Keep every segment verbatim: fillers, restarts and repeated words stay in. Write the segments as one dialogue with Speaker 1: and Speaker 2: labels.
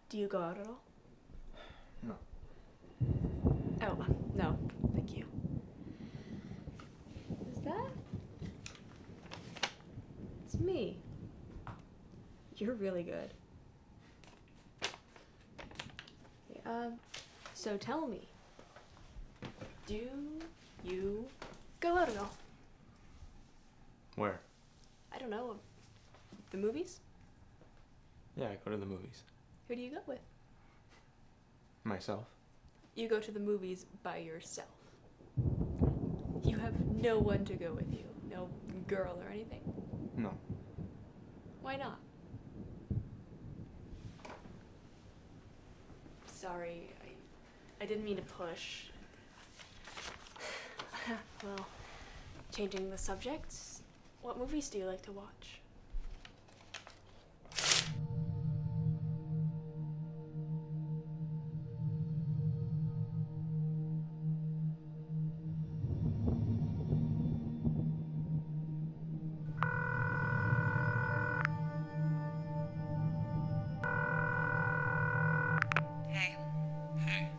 Speaker 1: Do you go out at all?
Speaker 2: No.
Speaker 1: Oh, no. Thank you. Is that? It's me. You're really good. Okay, um, so tell me, do you go out at all?
Speaker 2: Where?
Speaker 1: I don't know. The movies?
Speaker 2: Yeah, I go to the movies.
Speaker 1: Who do you go with?
Speaker 2: Myself.
Speaker 1: You go to the movies by yourself. You have no one to go with you. No girl or anything.
Speaker 2: No.
Speaker 1: Why not? Sorry, I, I didn't mean to push. Well, changing the subject, what movies do you like to watch?
Speaker 3: Hey.
Speaker 2: Hey.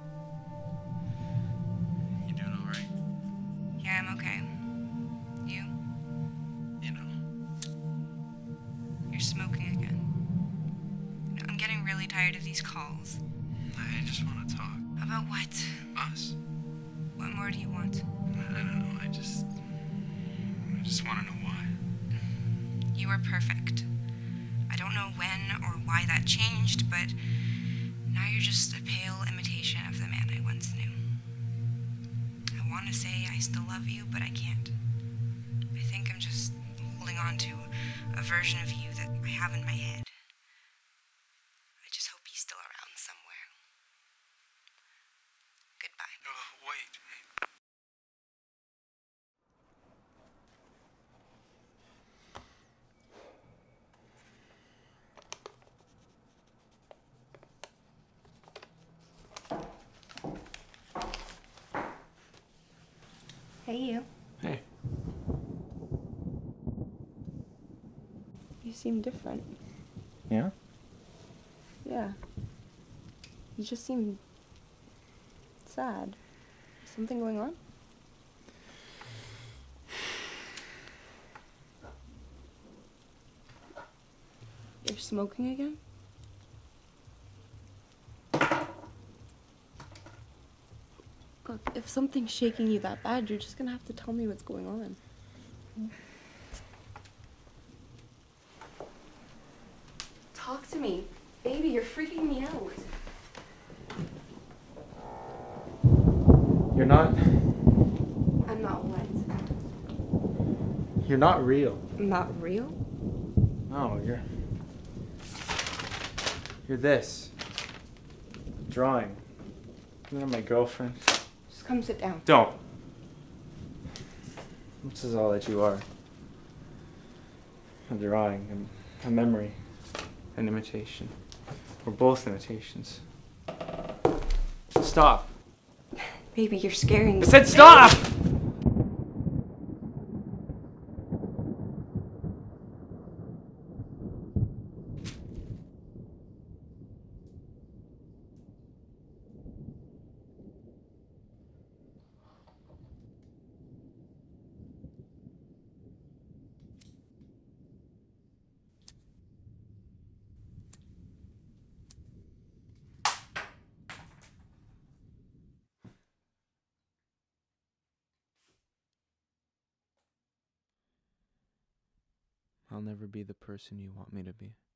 Speaker 2: You doing all right?
Speaker 3: Yeah, I'm okay. You?
Speaker 2: You know.
Speaker 3: You're smoking again. You know, I'm getting really tired of these calls.
Speaker 2: I just want to talk.
Speaker 3: About what?
Speaker 2: Us.
Speaker 3: What more do you want?
Speaker 2: I don't know. I just. I just want to know why.
Speaker 3: You were perfect. I don't know when or why that changed, but now you're just a pale imitation of the man I once knew. I want to say I still love you, but I can't. I think I'm just holding on to a version of you that I have in my head. I just hope he's still around somewhere. Goodbye.
Speaker 2: Oh, wait.
Speaker 1: Hey, you.
Speaker 2: Hey.
Speaker 1: You seem different.
Speaker 2: Yeah?
Speaker 1: Yeah. You just seem sad. Something going on? You're smoking again? Look, if something's shaking you that bad, you're just gonna have to tell me what's going on. Talk to me. Baby, you're freaking me out.
Speaker 2: You're not.
Speaker 1: I'm not what?
Speaker 2: You're not real.
Speaker 1: I'm not real?
Speaker 2: No, you're. You're this. Drawing. You're my girlfriend.
Speaker 1: Just come sit down.
Speaker 2: Don't. This is all that you are. A drawing, a, a memory, an imitation. We're both imitations. Stop.
Speaker 1: Baby, you're scaring me.
Speaker 2: I said stop! I'll never be the person you want me to be.